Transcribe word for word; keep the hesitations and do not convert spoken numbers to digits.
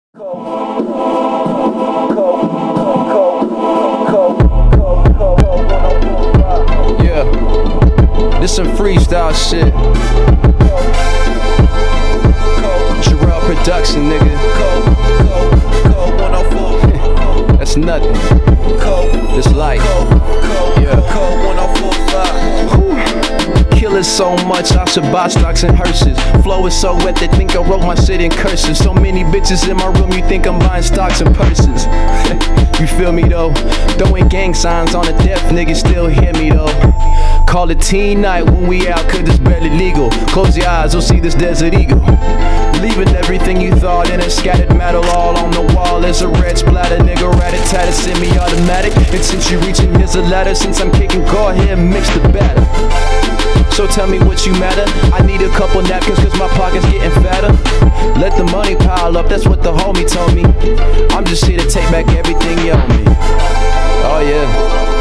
Yeah, this some freestyle shit. Jarrell production, nigga. That's nothing. This life. Yeah. Kill it so much, I should buy stocks and hearses. Flow is so wet, they think I wrote my shit in cursive. So many bitches in my room, you think I'm buying stocks and purses. You feel me though? Throwing gang signs on a deaf nigga, still hear me though. Call it teen night when we out, cause it's barely legal. Close your eyes, you'll see this desert eagle. Leaving everything you thought in a scattered metal all on the wall. There's a red splatter, nigga, rat-a-tat, semi-automatic. And since you reaching, here's a ladder. Since I'm kicking, go ahead and mix the batter. So tell me what you matter. I need a couple napkins cause my pocket's getting fatter. Let the money pile up, that's what the homie told me. I'm just here to take back everything you owe me. Oh yeah.